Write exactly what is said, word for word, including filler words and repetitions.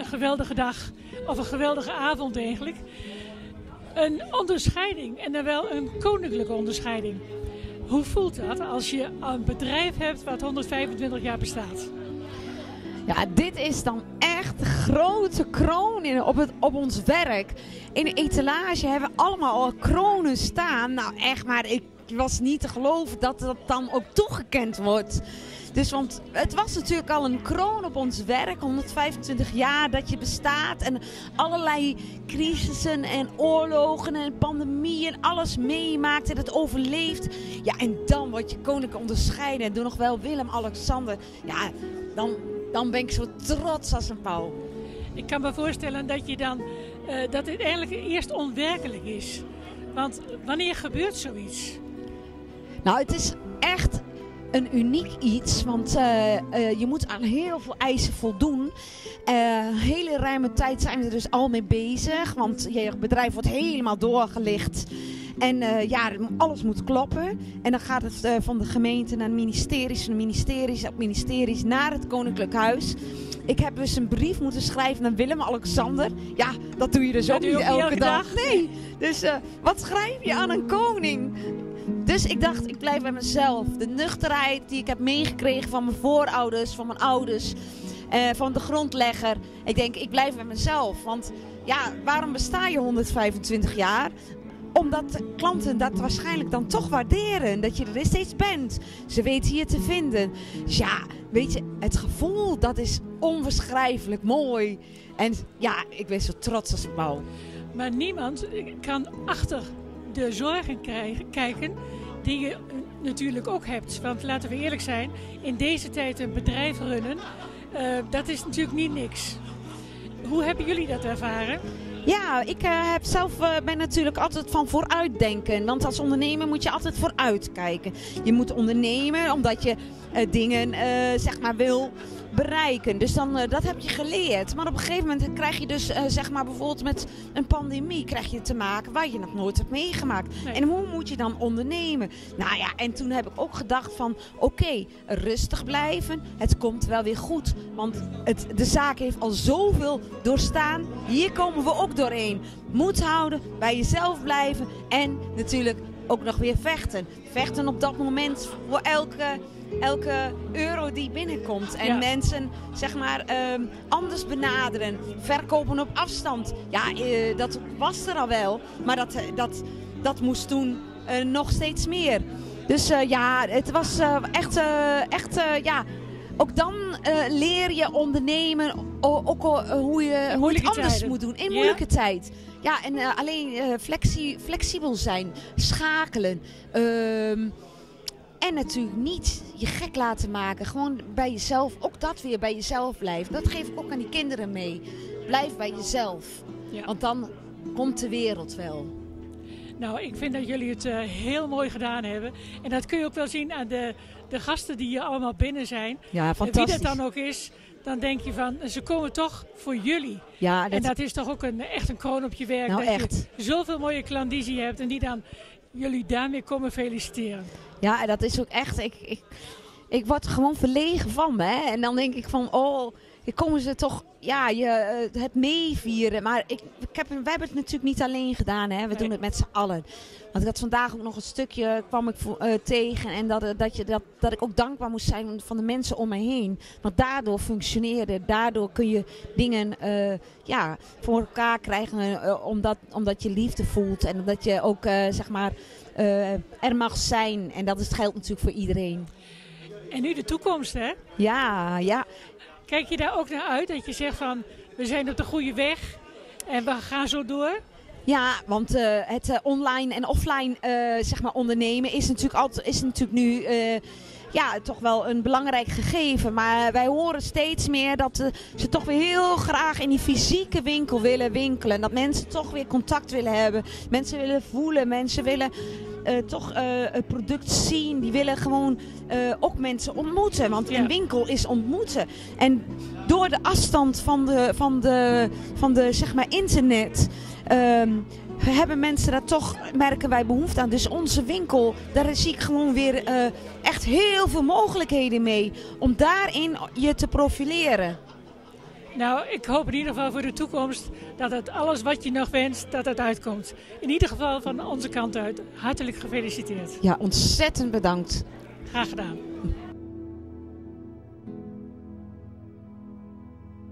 een geweldige dag. Of een geweldige avond eigenlijk. Een onderscheiding. En dan wel een koninklijke onderscheiding. Hoe voelt dat als je een bedrijf hebt wat honderdvijfentwintig jaar bestaat? Ja, dit is dan echt de grote kroon in, op, het, op ons werk. In de etalage hebben we allemaal al kronen staan. Nou echt, maar ik was niet te geloven dat dat dan ook toegekend wordt. Dus want het was natuurlijk al een kroon op ons werk, honderdvijfentwintig jaar dat je bestaat. En allerlei crisissen en oorlogen en pandemieën, alles meemaakt en het overleeft. Ja, en dan word je koninklijk onderscheiden. En doe nog wel Willem-Alexander. Ja, dan, dan ben ik zo trots als een pauw. Ik kan me voorstellen dat, je dan, uh, dat het eigenlijk eerst onwerkelijk is. Want wanneer gebeurt zoiets? Nou, het is echt een uniek iets, want uh, uh, je moet aan heel veel eisen voldoen. Uh, een hele ruime tijd zijn we er dus al mee bezig, want je bedrijf wordt helemaal doorgelicht. En uh, ja, alles moet kloppen. En dan gaat het uh, van de gemeente naar de ministeries, van de ministeries, op ministeries naar het Koninklijk Huis. Ik heb dus een brief moeten schrijven naar Willem-Alexander. Ja, dat doe je dus dat ook niet elke, elke dag. dag. Nee, dus uh, wat schrijf je aan een koning? Dus ik dacht, ik blijf bij mezelf. De nuchterheid die ik heb meegekregen van mijn voorouders, van mijn ouders, uh, van de grondlegger. Ik denk, ik blijf bij mezelf. Want ja, waarom besta je honderdvijfentwintig jaar? Omdat de klanten dat waarschijnlijk dan toch waarderen. Dat je er steeds bent. Ze weten je te vinden. Dus ja, weet je, het gevoel, dat is onbeschrijfelijk mooi. En ja, ik ben zo trots als ik bouw. Maar niemand kan achter de zorgen krijgen, kijken die je natuurlijk ook hebt. Want laten we eerlijk zijn, in deze tijd een bedrijf runnen, uh, dat is natuurlijk niet niks. Hoe hebben jullie dat ervaren? Ja, ik uh, heb zelf, uh, ben natuurlijk altijd van vooruitdenken. Want als ondernemer moet je altijd vooruit kijken. Je moet ondernemen omdat je uh, dingen uh, zeg maar wil bereiken. Dus dan, uh, dat heb je geleerd. Maar op een gegeven moment krijg je dus uh, zeg maar bijvoorbeeld met een pandemie krijg je te maken waar je nog nooit hebt meegemaakt. Nee. En hoe moet je dan ondernemen? Nou ja, en toen heb ik ook gedacht van oké, okay, rustig blijven. Het komt wel weer goed. Want het, de zaak heeft al zoveel doorstaan. Hier komen we ook doorheen. Moed houden, bij jezelf blijven en natuurlijk ook nog weer vechten. Vechten op dat moment voor elke, elke euro die binnenkomt. En ja. mensen zeg maar um, anders benaderen. Verkopen op afstand. Ja, uh, dat was er al wel. Maar dat, dat, dat moest toen uh, nog steeds meer. Dus uh, ja, het was uh, echt, uh, echt uh, ja... Ook dan uh, leer je ondernemen, ook uh, hoe je hoe het anders tijden. moet doen in moeilijke yeah. tijd. Ja, en uh, alleen uh, flexi flexibel zijn, schakelen. Um, en natuurlijk niet je gek laten maken. Gewoon bij jezelf, ook dat weer bij jezelf blijven. Dat geef ik ook aan die kinderen mee. Blijf bij jezelf. Ja. Want dan komt de wereld wel. Nou, ik vind dat jullie het uh, heel mooi gedaan hebben. En dat kun je ook wel zien aan de, de gasten die hier allemaal binnen zijn. Ja, fantastisch. Wie dat dan ook is, dan denk je van, ze komen toch voor jullie. Ja, dat... En dat is toch ook een, echt een kroon op je werk. Nou, dat echt. je zoveel mooie klandizie hebt en die dan jullie daarmee komen feliciteren. Ja, dat is ook echt... Ik, ik, ik word er gewoon verlegen van, hè. En dan denk ik van, oh... komen ze toch, ja, je, uh, het meevieren. Maar ik, ik heb, we hebben het natuurlijk niet alleen gedaan, hè. We nee. doen het met z'n allen. Want ik had vandaag ook nog een stukje, kwam ik uh, tegen. En dat, uh, dat, je, dat, dat ik ook dankbaar moest zijn van de mensen om me heen. Want daardoor functioneerde, daardoor kun je dingen uh, ja, voor elkaar krijgen. Uh, omdat, omdat je liefde voelt. En omdat je ook, uh, zeg maar, uh, er mag zijn. En dat is, geldt natuurlijk voor iedereen. En nu de toekomst, hè? Ja, ja. Kijk je daar ook naar uit dat je zegt van we zijn op de goede weg en we gaan zo door? Ja, want uh, het uh, online en offline uh, zeg maar ondernemen is natuurlijk, altijd, is natuurlijk nu uh, ja, toch wel een belangrijk gegeven. Maar wij horen steeds meer dat uh, ze toch weer heel graag in die fysieke winkel willen winkelen. Dat mensen toch weer contact willen hebben. Mensen willen voelen, mensen willen... Uh, toch uh, het product zien. Die willen gewoon uh, ook mensen ontmoeten. Want ja. een winkel is ontmoeten. En door de afstand van de, van de, van de zeg maar internet... Um, hebben mensen daar toch, merken wij behoefte aan. Dus onze winkel, daar zie ik gewoon weer uh, echt heel veel mogelijkheden mee. Om daarin je te profileren. Nou, ik hoop in ieder geval voor de toekomst dat het alles wat je nog wenst, dat het uitkomt. In ieder geval van onze kant uit. Hartelijk gefeliciteerd. Ja, ontzettend bedankt. Graag gedaan.